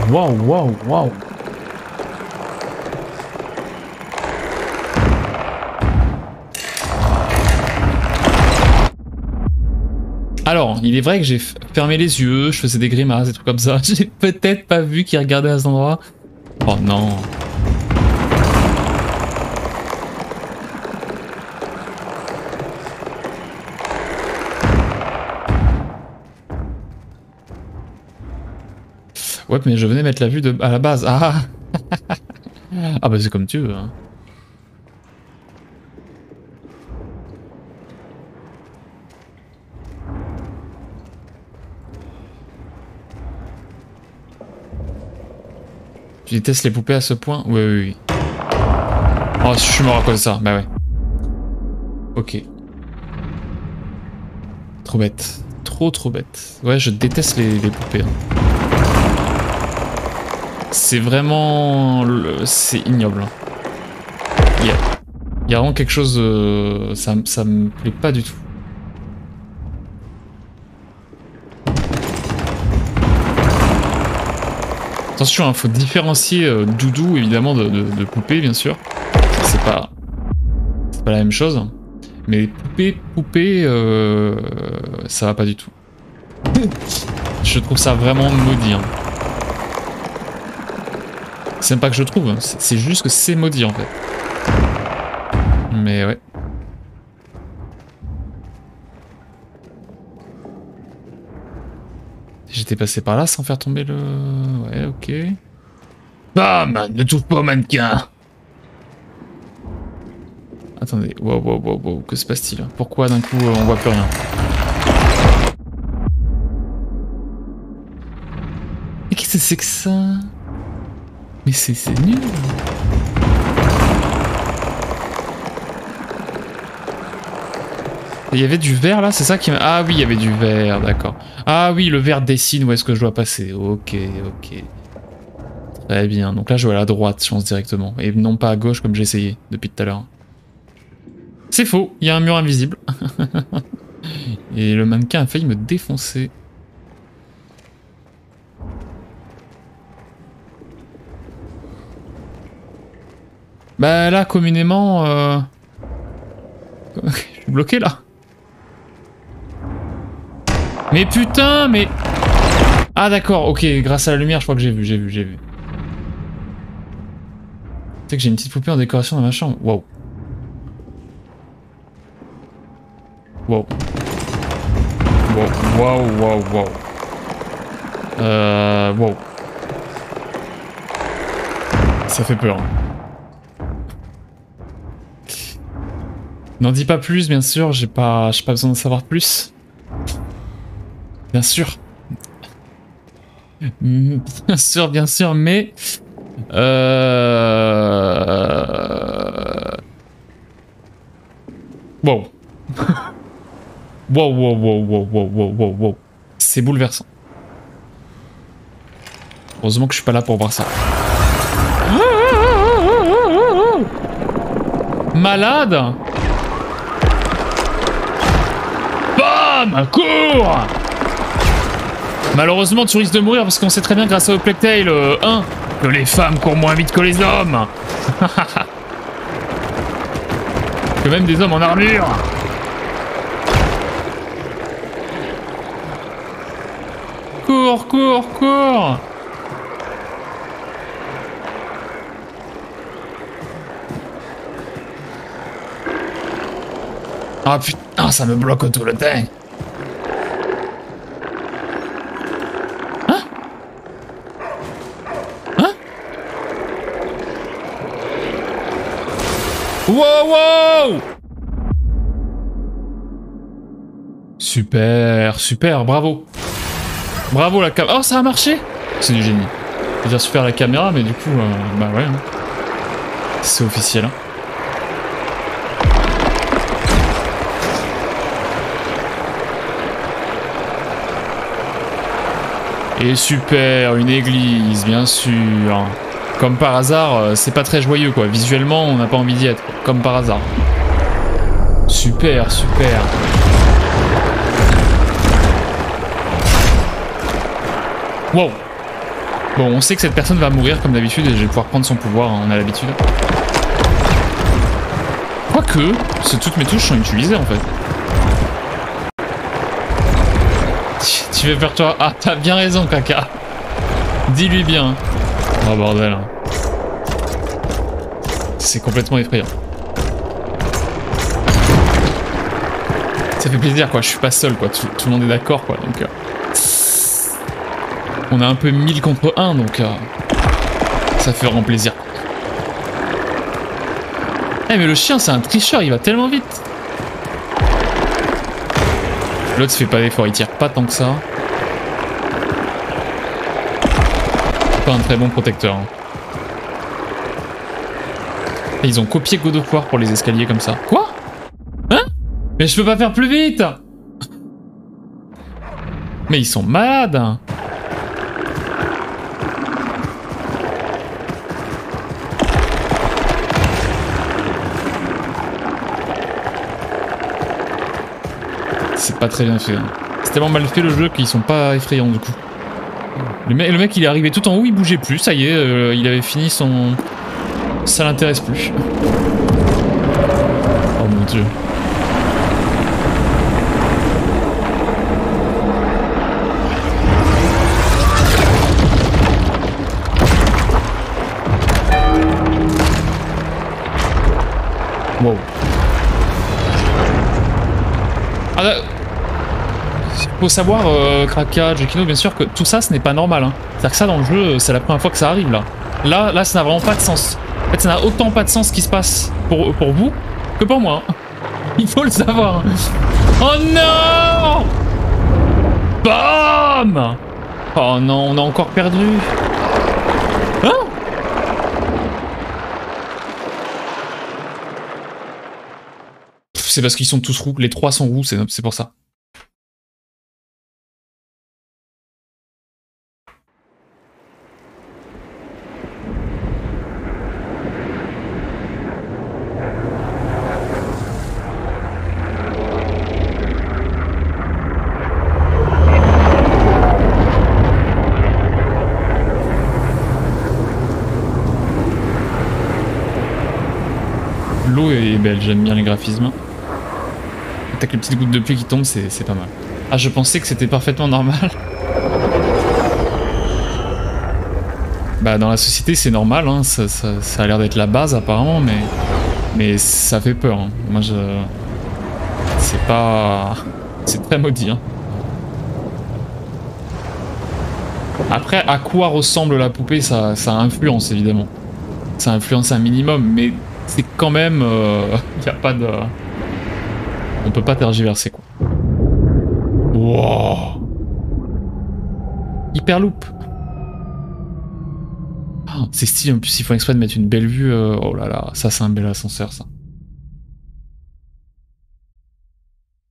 Waouh, waouh, waouh. Alors, il est vrai que j'ai fermé les yeux, je faisais des grimaces, des trucs comme ça. J'ai peut-être pas vu qu'il regardait à cet endroit. Oh non. Ouais, mais je venais mettre la vue à la base. Ah, ah bah c'est comme tu veux. Hein. Tu détestes les poupées à ce point? Oui, oui, oui. Oh, je suis mort à cause de ça. Bah ouais. Ok. Trop bête. Trop bête. Ouais, je déteste les poupées. Hein. C'est vraiment... C'est ignoble. Il y a vraiment quelque chose... Ça me plaît pas du tout. Attention, il faut différencier doudou évidemment de poupée bien sûr. C'est pas la même chose. Mais poupée, ça va pas du tout. Je trouve ça vraiment maudit. Hein. C'est même pas que je trouve, c'est juste que c'est maudit en fait. Mais ouais. J'étais passé par là sans faire tomber le... Ouais, ok. Bam! Ne touche pas au mannequin! Attendez, wow, que se passe-t-il? Pourquoi d'un coup on voit plus rien? Mais qu'est-ce que c'est que ça? Mais c'est nul! Il y avait du vert là, c'est ça qui m'a... Ah oui, il y avait du vert, d'accord. Ah oui, le vert dessine où est-ce que je dois passer. Ok, ok. Très bien, donc là je vais à la droite, je pense directement. Et non pas à gauche comme j'ai essayé depuis tout à l'heure. C'est faux, il y a un mur invisible. Et le mannequin a failli me défoncer. Bah là, communément... Je suis bloqué là. Mais putain, mais... Ah d'accord, ok, grâce à la lumière, je crois que j'ai vu. Tu sais que j'ai une petite poupée en décoration dans ma chambre. Wow. Wow. Wow. Ça fait peur. N'en dis pas plus, bien sûr, j'ai pas besoin de savoir plus. Bien sûr. Bien sûr, mais... Wow. Wow. C'est bouleversant. Heureusement que je suis pas là pour voir ça. Malade. Bam! Cours! Malheureusement, tu risques de mourir parce qu'on sait très bien grâce au Plague Tale 1 que les femmes courent moins vite que les hommes. Que même des hommes en armure. Cours! Ah putain, ça me bloque tout le temps. Wow! Super, bravo. Bravo la caméra. Oh, ça a marché. C'est du génie. Je veux dire super la caméra, mais du coup, bah ouais. Hein. C'est officiel. Hein. Et super, une église, bien sûr. Comme par hasard, c'est pas très joyeux quoi. Visuellement, on n'a pas envie d'y être. Comme par hasard. Super. Wow. Bon, on sait que cette personne va mourir comme d'habitude et je vais pouvoir prendre son pouvoir, hein, on a l'habitude. Quoique, toutes mes touches sont utilisées en fait. Tu veux faire toi? Ah, t'as bien raison, caca. Dis-lui bien. Oh bordel. C'est complètement effrayant. Ça fait plaisir quoi, je suis pas seul quoi, tout le monde est d'accord quoi, donc... on a un peu 1000 contre 1 donc... ça fait vraiment plaisir. Eh mais le chien c'est un tricheur, il va tellement vite. L'autre se fait pas d'effort, il tire pas tant que ça. C'est pas un très bon protecteur. Hein. Et ils ont copié God of War pour les escaliers comme ça. Quoi? Hein? Mais je peux pas faire plus vite! Mais ils sont malades! C'est pas très bien fait. Hein. C'est tellement mal fait le jeu qu'ils sont pas effrayants du coup. Le mec il est arrivé tout en haut, il bougeait plus, ça y est, il avait fini son... Ça l'intéresse plus. Oh mon dieu. Wow. Ah, faut savoir, Kraka, Jekino, bien sûr, que tout ça, ce n'est pas normal. Hein. C'est-à-dire que ça, dans le jeu, c'est la première fois que ça arrive, là. Là, ça n'a vraiment pas de sens. En fait, ça n'a autant pas de sens ce qui se passe pour vous que pour moi. Hein. Il faut le savoir. Oh non! Bam! Oh non, on a encore perdu. Hein? C'est parce qu'ils sont tous roux. Les 3 sont roux, c'est pour ça. L'eau est belle, j'aime bien les graphismes. T'as que les petites gouttes de pluie qui tombent, c'est pas mal. Ah, je pensais que c'était parfaitement normal. Bah, dans la société, c'est normal, hein. Ça a l'air d'être la base, apparemment, mais ça fait peur. Hein. Moi, c'est pas... C'est très maudit, hein. Après, à quoi ressemble la poupée, ça influence, évidemment. Ça influence un minimum, mais c'est quand même... y a pas de... On peut pas tergiverser, quoi. Wow. Hyperloop. Oh, c'est stylé, en plus, ils font exprès de mettre une belle vue. Oh là là, ça, c'est un bel ascenseur, ça.